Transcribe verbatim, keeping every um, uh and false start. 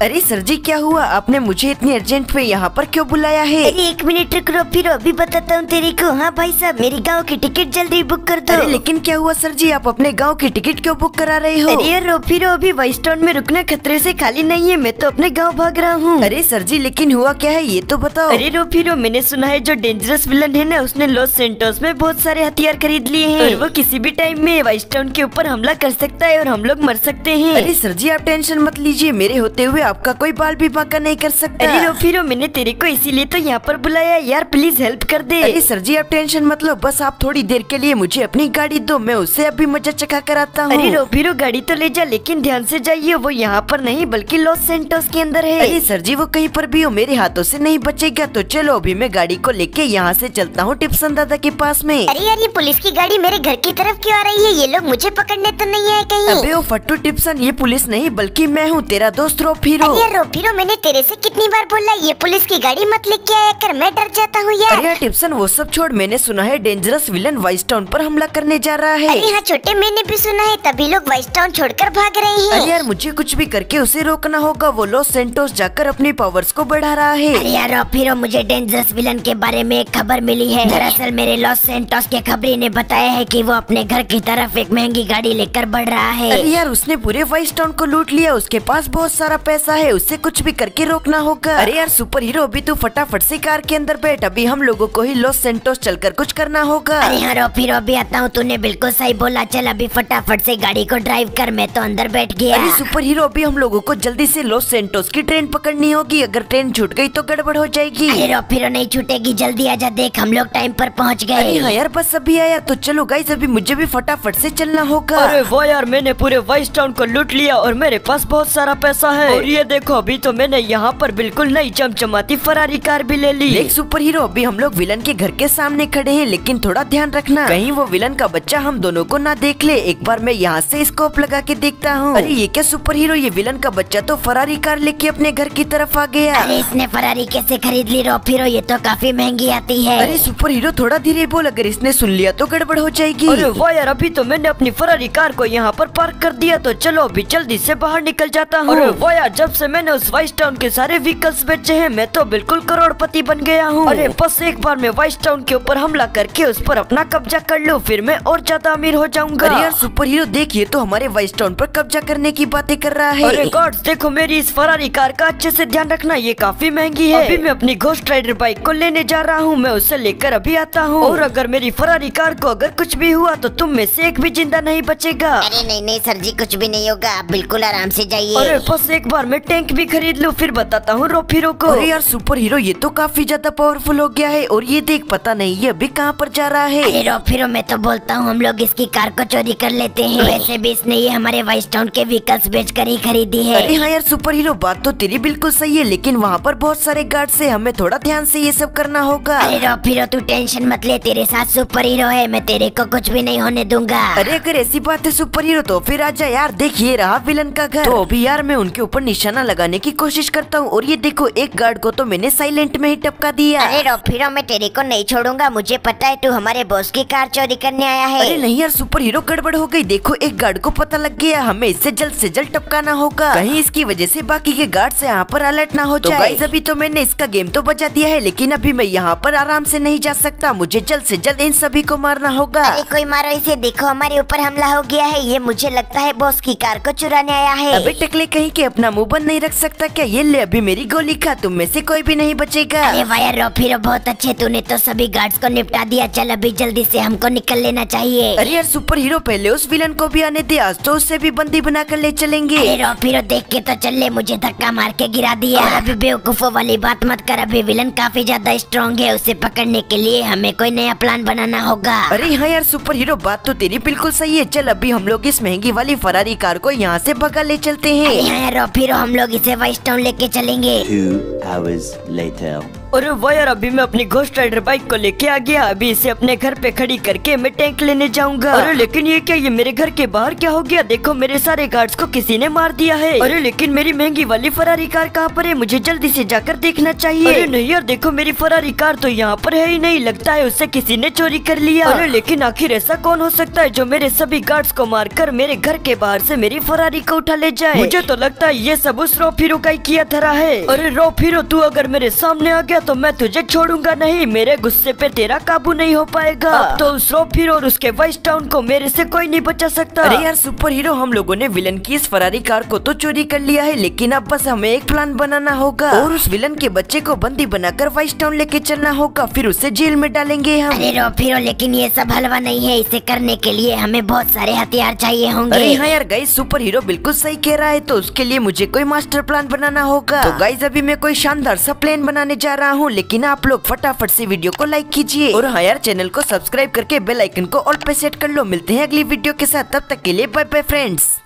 अरे सर जी क्या हुआ, आपने मुझे इतनी अर्जेंट में यहाँ पर क्यों बुलाया है? अरे एक मिनट रुक रो, फिर अभी बताता हूँ तेरे को। हाँ भाई साहब, मेरी गाँव की टिकट जल्दी बुक कर दो। अरे लेकिन क्या हुआ सर जी, आप अपने गाँव की टिकट क्यों बुक करा रहे हो? अरे यार फिर अभी वाइस टाउन में रुकना खतरे से खाली नहीं है, मैं तो अपने गाँव भाग रहा हूँ। अरे सर जी लेकिन हुआ क्या है ये तो बताओ। अरे रो फिर मैंने सुना है जो डेंजरस विलन है ना, उसने लॉस सेंटोस में बहुत सारे हथियार खरीद लिए हैं और वो किसी भी टाइम में वाइस टाउन के ऊपर हमला कर सकता है और हम लोग मर सकते हैं। अरे सर जी आप टेंशन मत लीजिए, मेरे होते हुए आपका कोई बाल भी बांका नहीं कर सकता। अरे रो फिर मैंने तेरे को इसीलिए तो यहाँ पर बुलाया यार, प्लीज हेल्प कर दे। अरे सर जी आप टेंशन मत लो, बस आप थोड़ी देर के लिए मुझे अपनी गाड़ी दो, मैं उससे अभी मजा चखा कर आता हूँ। अरे रो फिर गाड़ी तो ले जा, लेकिन ध्यान से जाइए, वो यहाँ पर नहीं बल्कि लॉस सेंटोस के अंदर है। अरे सर जी वो कहीं पर भी हो, मेरे हाथों से नहीं बचेगा। तो चलो अभी मैं गाड़ी को लेके यहाँ से चलता हूँ टिप्सन दादा के पास में। अरे यार ये पुलिस की गाड़ी मेरे घर की तरफ क्यों आ रही है? ये लोग मुझे पकड़ने तो नहीं आए कहीं? अबे ओ फट्टू टिप्सन, ये पुलिस नहीं बल्कि मैं हूँ तेरा दोस्त रोफीरो। अरे यार रोफीरो, मैंने तेरे से कितनी बार बोला ये पुलिस की गाड़ी मत लेके आया कर, मैं डर जाता हूँ यार। अरे यार टिप्सन वो सब छोड़, मैंने सुना है डेंजरस विलन वाइस टाउन पर हमला करने जा रहा है। अरे हाँ छोटे, मैंने भी सुना है, तभी लोग वाइस टाउन छोड़कर भाग रहे हैं। अरे यार मुझे कुछ भी करके उसे रोकना होगा, वो लॉस सेंटोस जाकर अपनी पावर्स को बढ़ा रहा है। अरे यार रोफीरो, मुझे डेंजरस विलन के बारे में एक खबर मिली है। दरअसल मेरे लॉस सेंटोस के खबरी ने बताया है कि वो अपने घर की तरफ एक महंगी गाड़ी लेकर बढ़ रहा है। अरे यार उसने पूरे वाइस टाउन को लूट लिया, उसके पास बहुत सारा पैसा है, उससे कुछ भी करके रोकना होगा। अरे यार सुपर हीरो अभी तू फटाफट से कार के अंदर बैठ, अभी हम लोगों को ही लॉस सेंटोस चलकर कुछ करना होगा। अरे हाँ रोफीरो अभी आता हूँ, तूने बिल्कुल सही बोला, चल अभी फटाफट से गाड़ी को ड्राइव कर, मैं तो अंदर बैठ गया। अरे सुपर हीरो अभी हम लोगों को जल्दी से लॉस सेंटोस की ट्रेन पकड़नी होगी, अगर ट्रेन छूट गई तो गड़बड़ हो जाएगी। अरे रोफीरो नहीं छूटेगी, जल्दी आजा, देख हम लोग टाइम पर पहुँच गए। अरे हाँ यार बस अभी आया, तो चलो गाइस अभी मुझे भी फटाफट से चलना होगा। अरे वो यार, मैंने पूरे वाइस टाउन को लूट लिया और मेरे पास बहुत सारा पैसा है। और ये देखो अभी तो मैंने यहाँ पर बिल्कुल नई चमचमाती फरारी कार भी ले ली। देख सुपर हीरो अभी हम लोग विलन के घर के सामने खड़े हैं, लेकिन थोड़ा ध्यान रखना कहीं वो विलन का बच्चा हम दोनों को ना देख ले। एक बार मैं यहाँ से स्कोप लगा के देखता हूँ। अरे ये क्या सुपर हीरो, ये विलन का बच्चा तो फरारी कार लेके अपने घर की तरफ आ गया। अरे इसने फरारी कैसे खरीद ली रोफीरो, ये तो काफी महंगी आती है। अरे सुपर हीरो थोड़ा धीरे बोल, अगर इसने सुन लिया तो गड़बड़ हो जाएगी। अरे वाह यार, अभी तो मैंने अपनी फरारी कार को यहाँ पर पार्क कर दिया, तो चलो अभी जल्दी से बाहर निकल जाता हूँ। अरे वाह यार, जब से मैंने उस वाइस टाउन के सारे व्हीकल्स बेचे हैं मैं तो बिल्कुल करोड़पति बन गया हूँ। अरे बस एक बार मैं वाइस टाउन के ऊपर हमला करके उस पर अपना कब्जा कर लूँ, फिर मैं और ज्यादा अमीर हो जाऊंगा। अरे यार सुपर हीरो देखिए तो हमारे वाइस टाउन पर कब्जा करने की बातें कर रहा है। अरे गॉड्स देखो, मेरी इस फरारी कार का अच्छे से ध्यान रखना, ये काफी महंगी है। अभी मैं अपनी घोस्ट राइडर बाइक को लेने जा रहा हूँ, मैं उसे लेकर अभी आता हूँ। और अगर मेरी फरारी कार को अगर कुछ भी हुआ तो तुम में से एक भी जिंदा नहीं बचेगा। अरे नहीं नहीं सर जी, कुछ भी नहीं होगा, आप बिल्कुल आराम से जाइए। अरे बस एक बार मैं टैंक भी खरीद लूँ, फिर बताता हूँ रोफीरो को। अरे यार सुपर हीरो ये तो काफी ज्यादा पावरफुल हो गया है, और ये देख पता नहीं ये अभी कहाँ पर जा रहा है। अरे रोफीरो मैं तो बोलता हूँ हम लोग इसकी कार को चोरी कर लेते हैं, वैसे भी इसने ये हमारे वाइस टाउन के व्हीकल्स बेचकर ही खरीदी है। अरे हाँ यार सुपर हीरो बात तो तेरी बिल्कुल सही है, लेकिन वहाँ पर बहुत सारे गार्ड्स हैं, हमें थोड़ा ध्यान से ये सब करना होगा। अरे रोफीरो तू टेंशन मत ले, तेरे साथ सुपर हीरो है, मैं तेरे को कुछ भी नहीं होने दूंगा। अरे अगर ऐसी बात है सुपर हीरो तो फिर आजा यार, देखिए रहा विलन का घर। तो अभी यार मैं उनके ऊपर निशाना लगाने की कोशिश करता हूँ, और ये देखो एक गार्ड को तो मैंने साइलेंट में ही टपका दिया। अरे रोफीरो मैं तेरे को नहीं छोड़ूंगा, मुझे पता है तू हमारे बॉस की कार चोरी करने आया है। अरे नहीं यार सुपर हीरो गड़बड़ हो गई, देखो एक गार्ड को पता लग गया, हमें इससे जल्द से जल्द टपकाना होगा, कहीं इसकी वजह से बाकी के गार्ड से यहाँ पर अलर्ट ना हो जाए। तो गाइस अभी तो मैंने इसका गेम तो बचा दिया है, लेकिन अभी मैं यहाँ पर आराम से नहीं जा सकता, मुझे जल्द से जल्द इन सभी को मारना होगा। अरे कोई मारो इसे, देखो हमारे ऊपर हमला हो गया है, ये मुझे लगता है बॉस की कार को चुराने आया है। अबे टकले कहीं के अपना मुंह बंद नहीं रख सकता क्या? ये ले अभी मेरी गोली खा, तुम में से कोई भी नहीं बचेगा। अरे वाह यार रोफीरो बहुत अच्छे, तूने तो सभी गार्ड्स को निपटा दिया, चल अभी जल्दी से हमको निकल लेना चाहिए। अरे यार सुपर हीरो पहले उस विलन को भी आने दे, आज तो उससे भी बंदी बना कर ले चलेंगे। अरे रोफीरो देख के तो चल ले, मुझे धक्का मार के गिरा दिया। और अभी बेवकूफों वाली बात मत कर, अभी विलन काफी ज्यादा स्ट्रॉन्ग है, उसे पकड़ने के लिए हमें कोई नया प्लान बनाना होगा। अरे हाँ यार सुपर हीरो बात तो तेरी बिल्कुल सही है, चल अभी हम लोग इस महंगी वाली फरारी कार को यहाँ से भगा ले चलते हैं। अरे हाँ यार रोफीरो हम लोग इसे वाइस टाउन लेके चलेंगे। Two hours later. अरे वाह यार, अभी मैं अपनी घोस्ट राइडर बाइक को लेके आ गया। अभी इसे अपने घर पे खड़ी करके मैं टैंक लेने जाऊंगा। अरे लेकिन ये क्या, ये मेरे घर के बाहर क्या हो गया? देखो मेरे सारे गार्ड्स को किसी ने मार दिया है। अरे लेकिन मेरी महंगी वाली फरारी कार कहाँ पर है? मुझे जल्दी से जाकर देखना चाहिए। अरे नहीं यार, देखो मेरी फरारी कार तो यहाँ पर है ही नहीं, लगता है उससे किसी ने चोरी कर लिया। अरे लेकिन आखिर ऐसा कौन हो सकता है जो मेरे सभी गार्ड्स को मारकर मेरे घर के बाहर से मेरी फरारी को उठा ले जाए? मुझे तो लगता है ये सब उस रॉफ हीरो का ही किया धरा है। अरे रॉफ हीरो, तू अगर मेरे सामने आ गया तो मैं तुझे छोड़ूंगा नहीं। मेरे गुस्से पे तेरा काबू नहीं हो पाएगा। अब तो उस रॉफ हीरो और उसके वाइस टाउन को मेरे से कोई नहीं बचा सकता। अरे यार सुपर हीरो, हम लोगों ने विलन की इस फरारी कार को तो चोरी कर लिया है, लेकिन अब बस हमें एक प्लान बनाना होगा और उस विलन के बच्चे को बंदी बनाकर वाइस टाउन लेके चलना होगा, फिर उसे जेल में डालेंगे हम। अरे रॉफ हीरो, लेकिन ये सब हलवा नहीं है। इसे करने के लिए हमें बहुत सारे हथियार चाहिए होंगे। अरे हाँ यार गाइस, सुपर हीरो बिल्कुल सही कह रहा है, तो उसके लिए मुझे कोई मास्टर प्लान बनाना होगा। तो गाइस अभी मैं कोई शानदार सा प्लान बनाने जा रहा हूँ, लेकिन आप लोग फटाफट से वीडियो को लाइक कीजिए और हाँ यार चैनल को सब्सक्राइब करके बेल आइकन को ऑल पे सेट कर लो। मिलते हैं अगली वीडियो के साथ, तब तक के लिए बाय बाय फ्रेंड्स।